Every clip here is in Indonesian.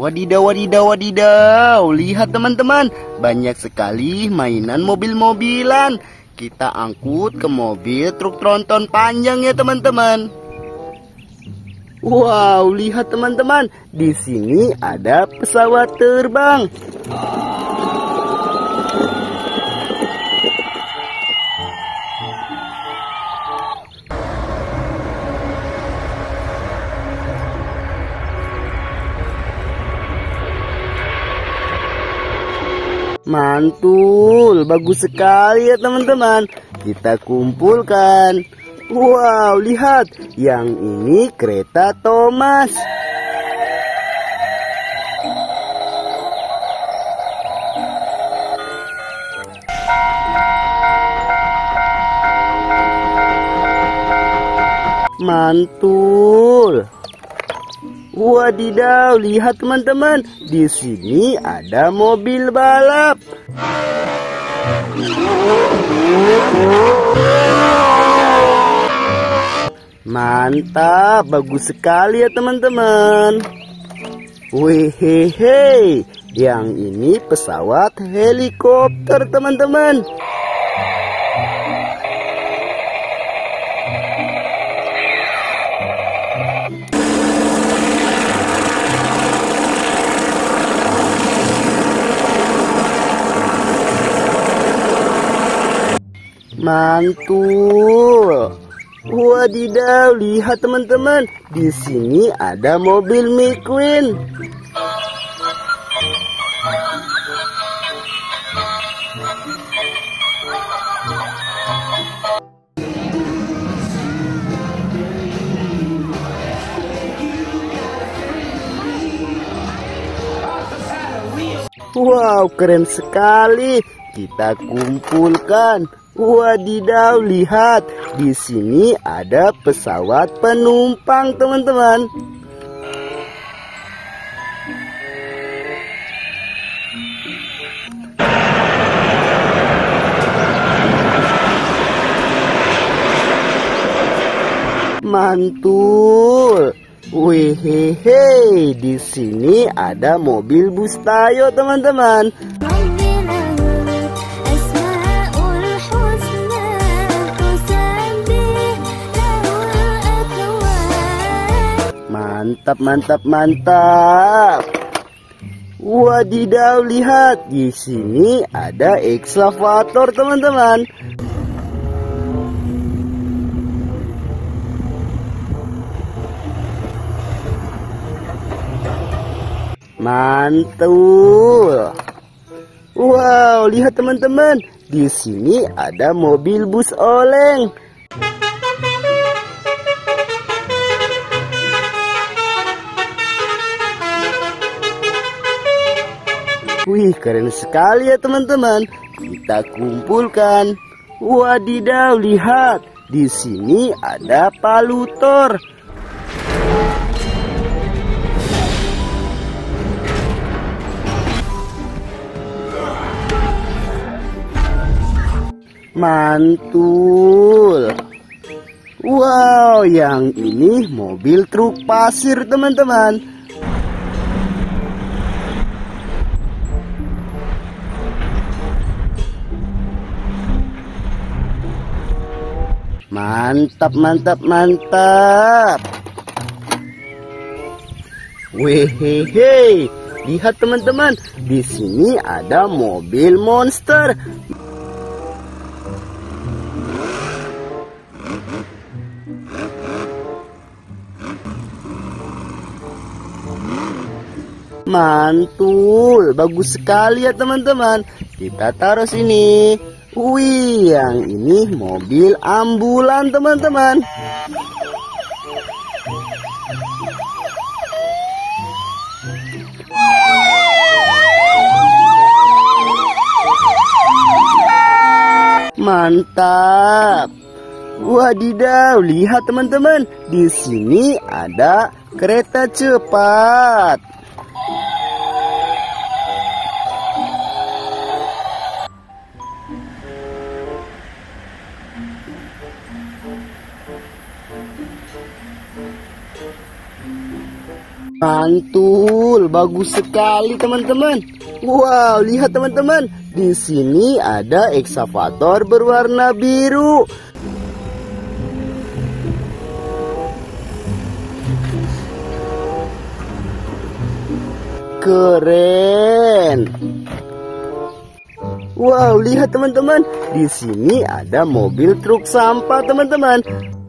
Wadidaw, wadidaw, wadidaw. Lihat teman-teman, banyak sekali mainan mobil-mobilan. Kita angkut ke mobil truk tronton panjang ya teman-teman. Wow, lihat teman-teman, di sini ada pesawat terbang. Mantul, bagus sekali ya teman-teman. Kita kumpulkan. Wow, lihat, yang ini kereta Thomas. Mantul. Wadidaw, lihat teman-teman, di sini ada mobil balap. Mantap, bagus sekali ya teman-teman. Wehehe, yang ini pesawat helikopter teman-teman. Mantul. Wadidaw, lihat teman-teman, di sini ada mobil McQueen. Wow, keren sekali. Kita kumpulkan. Wadidaw, lihat, di sini ada pesawat penumpang teman-teman. Mantul. Wehehe, di sini ada mobil bus Tayo teman-teman. Mantap, mantap, mantap. Wadidaw, lihat, di sini ada ekskavator teman-teman. Mantul. Wow, lihat teman-teman, di sini ada mobil bus oleng. Wih, keren sekali ya teman-teman. Kita kumpulkan. Wadidaw, lihat, di sini ada palutor. Mantul. Wow, yang ini mobil truk pasir teman-teman. Mantap, mantap, mantap. Wehehe, lihat teman-teman, di sini ada mobil monster. Mantul, bagus sekali ya teman-teman. Kita taruh sini. Wih, yang ini mobil ambulan teman-teman. Mantap. Wadidaw, lihat teman-teman, di sini ada kereta cepat. Mantul, bagus sekali teman-teman. Wow, lihat teman-teman, di sini ada ekskavator berwarna biru. Keren. Wow, lihat teman-teman, di sini ada mobil truk sampah teman-teman.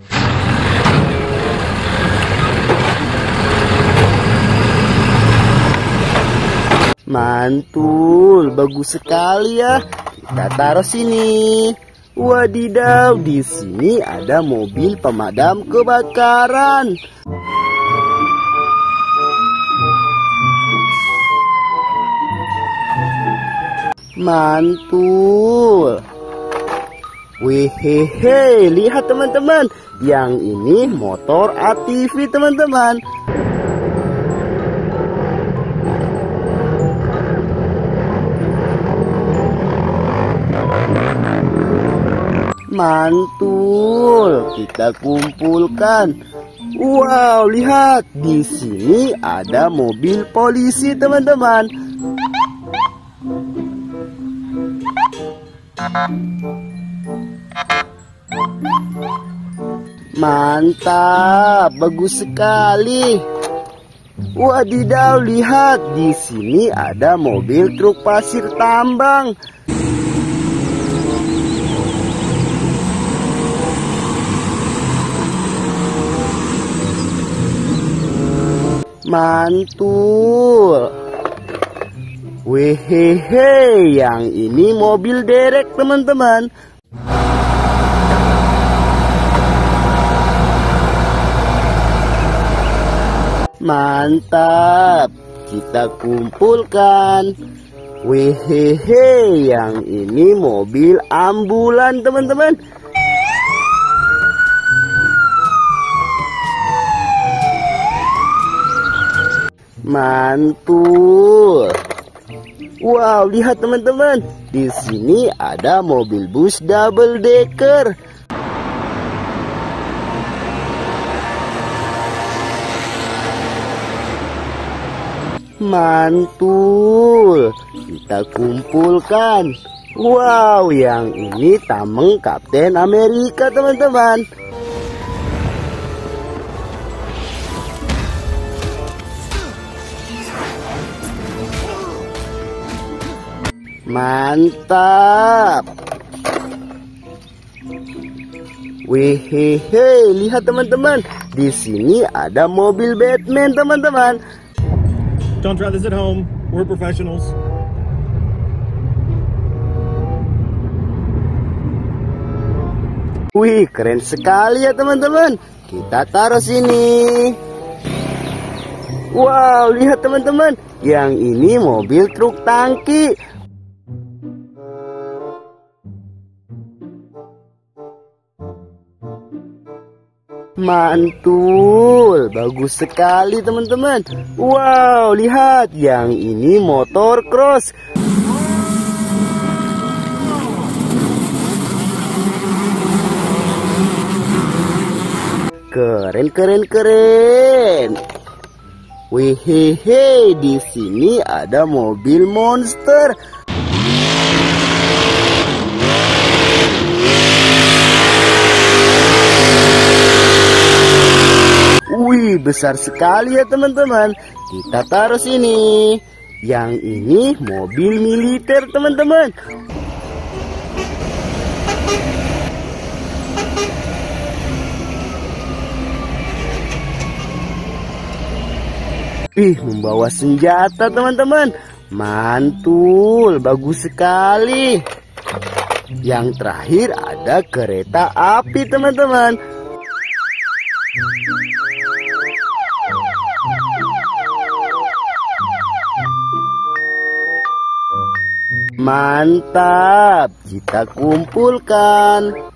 Mantul, bagus sekali ya. Kita taruh sini. Wadidaw, di sini ada mobil pemadam kebakaran. Mantul. Wehehe, lihat teman-teman, yang ini motor ATV teman-teman. Mantul, kita kumpulkan. Wow, lihat, di sini ada mobil polisi teman-teman. Mantap, bagus sekali. Wadidaw, lihat, di sini ada mobil truk pasir tambang. Mantul. Wehehe, yang ini mobil derek teman-teman. Mantap, kita kumpulkan. Wehehe, yang ini mobil ambulan teman-teman. Mantul. Wow, lihat teman-teman, di sini ada mobil bus double decker. Mantul, kita kumpulkan. Wow, yang ini tameng Kapten Amerika teman-teman. Mantap. Wehehe, lihat teman-teman, di sini ada mobil Batman teman-teman. Don't try this at home. We're professionals. Wih, keren sekali ya teman-teman. Kita taruh sini. Wow, lihat teman-teman, yang ini mobil truk tangki. Mantul, bagus sekali teman-teman. Wow, lihat, yang ini motor cross. Keren, keren, keren. Wehehe, di sini ada mobil monster. Wih, besar sekali ya teman-teman. Kita taruh sini. Yang ini mobil militer teman-teman. Membawa senjata teman-teman. Mantul, bagus sekali. Yang terakhir ada kereta api teman-teman. Mantap, kita kumpulkan.